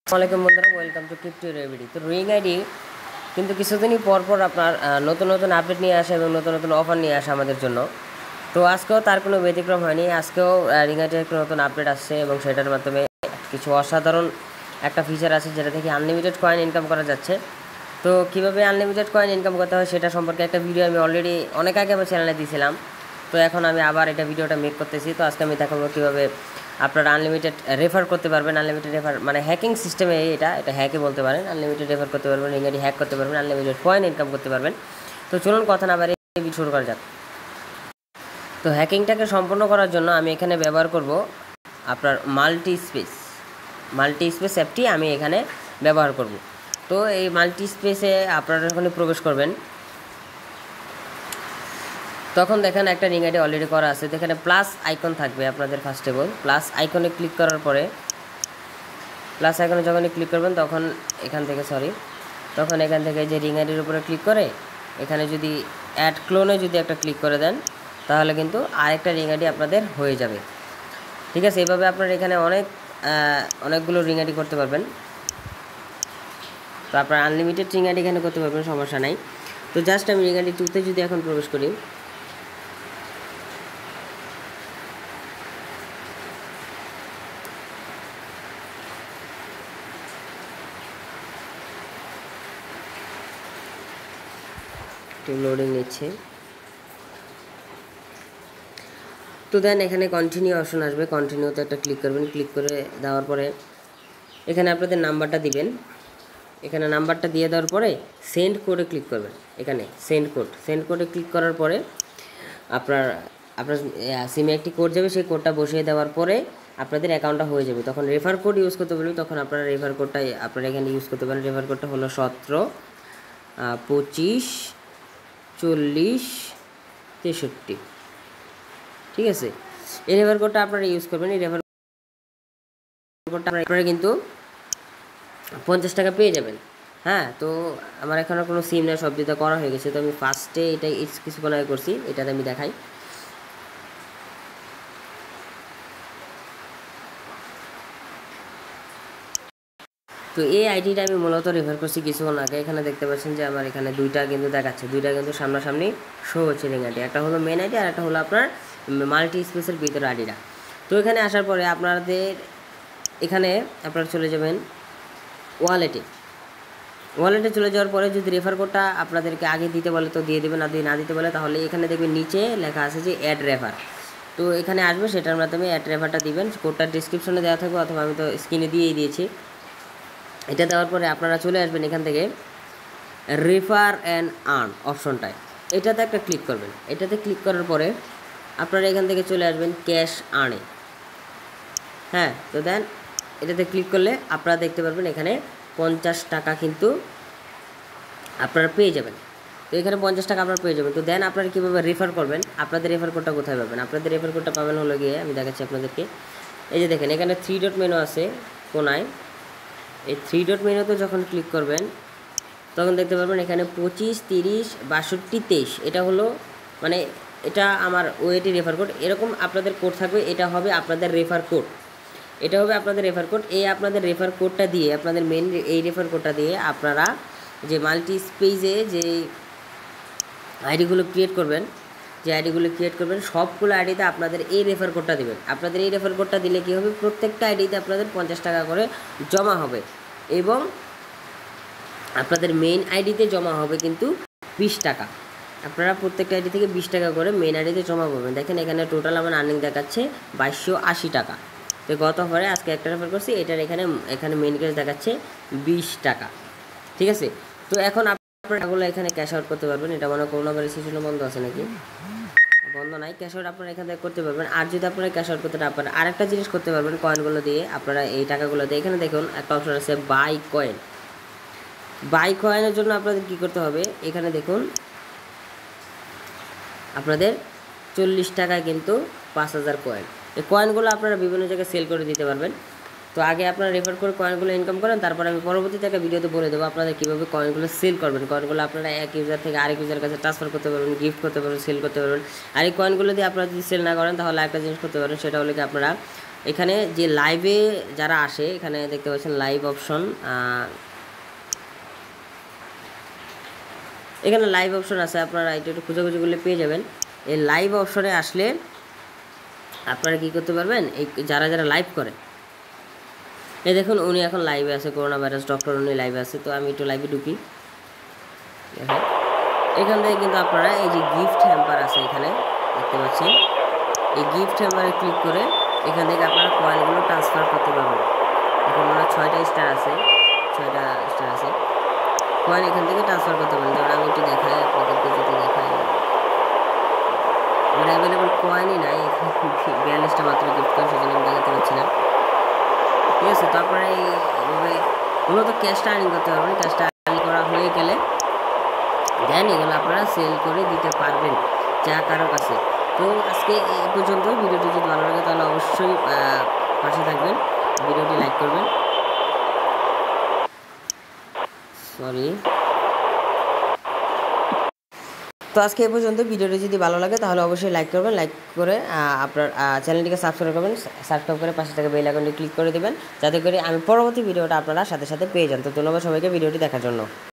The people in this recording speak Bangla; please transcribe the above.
আসসালামাইকুম বন্ধুরা, ওয়েলকাম টু ক্রিপ্টো রেভিডি। তো রিং আইডি কিন্তু কিছুদিনই পর আপনার নতুন নতুন আপডেট নিয়ে আসে এবং নতুন নতুন অফার নিয়ে আসে আমাদের জন্য। তো আজকেও তার কোনো ব্যতিক্রম হয়নি। আজকেও রিং আইডির একটা নতুন আপডেট আসছে এবং সেটার মাধ্যমে কিছু অসাধারণ একটা ফিচার আছে যেটা থেকে আনলিমিটেড কয়েন ইনকাম করা যাচ্ছে। তো কীভাবে আনলিমিটেড কয়েন ইনকাম করতে হয় সেটা সম্পর্কে একটা ভিডিও আমি অলরেডি অনেক আগে আমার চ্যানেলে দিয়েছিলাম। তো এখন আমি আবার এটা ভিডিওটা মেক করতেছি। তো আজকে আমি দেখাবো কীভাবে আপনারা আনলিমিটেড রেফার করতে পারবেন। আনলিমিটেড রেফার মানে হ্যাকিং সিস্টেমে এটা হ্যাকে বলতে পারেন। আনলিমিটেড রেফার করতে পারবেন, রিং আইডি হ্যাক করতে পারবেন, আনলিমিটেড কয়েন ইনকাম করতে পারবেন। তো চলুন কথা না বাড়িয়ে শুরু করা যাক। তো হ্যাকিংটাকে সম্পন্ন করার জন্য আমি এখানে ব্যবহার করব আপনার মাল্টি স্পেস অ্যাপটি আমি এখানে ব্যবহার করব। তো এই মাল্টি স্পেসে আপনারা যখন প্রবেশ করবেন তখন দেখেন একটা রিং আইডি অলরেডি করা আছে। এখানে প্লাস আইকন থাকবে আপনাদের। ফার্স্ট অফ অল প্লাস আইকনে ক্লিক করার পরে প্লাস আইকনে যখনই ক্লিক করবেন তখন এখান থেকে যে রিং আইডির উপরে ক্লিক করে এখানে যদি অ্যাড ক্লোনে যদি একটা ক্লিক করে দেন তাহলে কিন্তু আরেকটা রিং আইডি আপনাদের হয়ে যাবে। ঠিক আছে, এইভাবে আপনারা এখানে অনেকগুলো রিং আইডি করতে পারবেন। তো আপনার আনলিমিটেড রিং আইডি এখানে করতে পারবেন, সমস্যা নাই। তো জাস্ট আমি রিং আইডি 2তে যদি এখন প্রবেশ করি, লোডিং নিচ্ছে। তো দেন এখানে কন্টিনিউ অপশন আসবে, কন্টিনিউতে একটা ক্লিক করবেন। ক্লিক করে দেওয়ার পরে এখানে আপনাদের নাম্বারটা দিবেন। এখানে নাম্বারটা দিয়ে দেওয়ার পরে সেন্ড কোডে ক্লিক করবেন। এখানে সেন্ড কোডে ক্লিক করার পরে আপনার সিমে একটি কোড যাবে, সেই কোডটা বসিয়ে দেওয়ার পরে আপনাদের অ্যাকাউন্টটা হয়ে যাবে। তখন রেফার কোড ইউজ করতে বলবে, তখন আপনারা রেফার কোডটাই আপনারা এখানে ইউজ করতে পারেন। রেফার কোডটা হলো 17 25 40 63। ঠিক আছে, এই রেফার কোডটা আপনারা ইউজ করবেন। এই রেফার কোডটা আপনারা কিন্তু 50 টাকা পেয়ে যাবেন। হ্যাঁ, তো আমার এখানে কোনো সিম নেই, সব দিতে করা হয়ে গেছে। তো আমি ফার্স্টে এটা কিছুক্ষণ আগে করছি, এটাতে আমি দেখাই। তো এই আইডিটা আমি মূলত রেফার করছি কিছুক্ষণ আগে। এখানে দেখতে পাচ্ছেন যে আমার এখানে দুইটা কিন্তু দেখাচ্ছে, দুইটা কিন্তু সামনাসামনি শো হচ্ছে রিং আইডি। একটা হলো মেন আইডি আর একটা হলো আপনার মাল্টি স্পেসের ভিতরে আইডিটা। তো এখানে আসার পরে আপনাদের এখানে আপনারা চলে যাবেন ওয়ালেটে চলে যাওয়ার পরে যদি রেফার কোডটা আপনাদেরকে আগে দিতে বলে তো দিয়ে দেবেন, না দিতে বলে তাহলে এখানে দেখবেন নিচে লেখা আছে যে অ্যাড রেফার। তো এখানে আসবে, সেটার মাধ্যমে অ্যাড রেফারটা দিবেন। কোডটা ডিসক্রিপশনে দেওয়া থাকবে অথবা আমি তো স্ক্রিনে দিয়েই দিয়েছি। এটা দেওয়ার পরে আপনারা চলে আসবেন এখান থেকে রেফার অ্যান্ড আর্ন অপশনটায়, এটাতে একটা ক্লিক করবেন। এটাতে ক্লিক করার পরে আপনারা এখান থেকে চলে আসবেন ক্যাশ আর্নে। হ্যাঁ, তো দেন এটাতে ক্লিক করলে আপনারা দেখতে পারবেন এখানে 50 টাকা কিন্তু আপনারা পেয়ে যাবেন। তো এখানে 50 টাকা আপনারা পেয়ে যাবেন। তো দেন আপনারা কীভাবে রেফার করবেন, আপনাদের রেফার কোডটা কোথায় পাবেন? আপনাদের রেফার কোডটা পাবেন হলো গিয়ে, আমি দেখাচ্ছি আপনাদেরকে। এই যে দেখেন এখানে 3 ডট মেনু আছে কোনায়। এই 3 ডট মেনুতে যখন ক্লিক করবেন তখন দেখতে পারবেন এখানে 25 30 62 23 এটা হলো মানে এটা আমার ওয়েটি রেফার কোড। এরকম আপনাদের কোড থাকবে, এটা হবে আপনাদের রেফার কোড। এটা হবে আপনাদের রেফার কোড। এই আপনাদের রেফার কোডটা দিয়ে আপনাদের মেন এই রেফার কোডটা দিয়ে আপনারা যে মাল্টি স্পেসে যে আইডিগুলো ক্রিয়েট করবেন সবগুলো আইডিতে আপনাদের এই রেফার কোডটা দেবেন। আপনাদের এই রেফার কোডটা দিলে কী হবে, প্রত্যেকটা আইডিতে আপনাদের 50 টাকা করে জমা হবে এবং আপনাদের মেইন আইডিতে জমা হবে কিন্তু 20 টাকা। আপনারা প্রত্যেকটা আইডি থেকে 20 টাকা করে মেইন আইডিতে জমা করবেন। দেখেন এখানে টোটাল আমার আর্নিং দেখাচ্ছে 2280 টাকা। তো গত পরে আজকে একটা রেফার করছি, এটার এখানে মেইন ক্যাশ দেখাচ্ছে 20 টাকা। ঠিক আছে, তো এখন আপনারা এখানে ক্যাশ আউট করতে পারবেন। এটা মনে কোনো ভেরিফিকেশন বন্ধ আছে নাকি? বন্ধ নাই, ক্যাশ আউট আপনারা এখান থেকে করতে পারবেন। আর যদি আপনারা ক্যাশ আউট করতে না পারেন আরেকটা জিনিস করতে পারবেন, কয়েনগুলো দিয়ে আপনারা এই টাকাগুলো দিয়ে এখানে দেখুন একটা অপশন আছে বাই কয়েনের জন্য আপনাদের কী করতে হবে, এখানে দেখুন আপনাদের 40 টাকায় কিন্তু 5000 কয়েন। এই কয়েনগুলো আপনারা বিভিন্ন জায়গায় সেল করে দিতে পারবেন। তো আগে আপনারা রেফার করে কয়েনগুলো ইনকাম করেন, তারপর আমি পরবর্তীতে একটা ভিডিওতে বলে দেবো আপনাদের কীভাবে কয়েনগুলো সেল করবেন। কয়েনগুলো আপনারা এক ইউজার থেকে আরেক ইউজার কাছে ট্রান্সফার করতে পারবেন, গিফট করতে পারবেন, সেল করতে পারবেন। আর এই কয়েনগুলো দিয়ে আপনারা যদি সেল না করেন তাহলে একটা জিনিস করতে পারেন, সেটা হলো কি আপনারা এখানে যে লাইভে যারা আসে এখানে দেখতে পাচ্ছেন লাইভ অপশন, এখানে লাইভ অপশন আছে, আপনারা এটা একটু খোঁজাখুঁজি করলে পেয়ে যাবেন। এই লাইভ অপশনে আসলে আপনারা কী করতে পারবেন, এই যারা যারা লাইভ করে, এই দেখুন উনি এখন লাইভে আছে, করোনা ভাইরাস ডক্টর উনি লাইভে আছে। তো আমি একটু লাইভে ঢুকি, দেখেন এখান থেকে কিন্তু আপনারা এই যে গিফট হ্যাম্পার আছে এখানে দেখতে পাচ্ছেন, এই গিফট হ্যাম্পারে ক্লিক করে এখান থেকে আপনারা কয়েনগুলো ট্রান্সফার করতে পারবেন। এখন মনে হয় 6টা স্টার আছে, 6টা স্টার আছে, কয়েন এখান থেকে ট্রান্সফার করতে পারেন। যেমন আমি একটু দেখাই আপনাদেরকে, যদি দেখাই আমার অ্যাভেলেবল কয়েনই নাই, 42টা মাত্র গিফট কয়েন, সেজন্য আমি দেখাতে পারছি না। ঠিক আছে, তো আপনারা এইভাবে মূলত ক্যাশটা আর্নিং করতে পারবেন। ক্যাশটা আর্নিং করা হয়ে গেলে দেন এগুলো আপনারা সেল করে দিতে পারবেন যা কারো কাছে। তো আজকে এই পর্যন্ত। ভিডিওটি যদি ভালো লাগে তাহলে অবশ্যই পাশে থাকবেন, ভিডিওটি লাইক করবেন। সরি, তো আজকে এই পর্যন্ত। ভিডিওটি যদি ভালো লাগে তাহলে অবশ্যই লাইক করবেন, লাইক করে আপনার চ্যানেলটিকে সাবস্ক্রাইব করবেন, সাবস্ক্রাইব করে পাশে থেকে বেল আইকনটি ক্লিক করে দেবেন, যাতে করে আমি পরবর্তী ভিডিওটা আপনারা সাথে সাথে পেয়ে যান। তো ধন্যবাদ সবাইকে ভিডিওটি দেখার জন্য।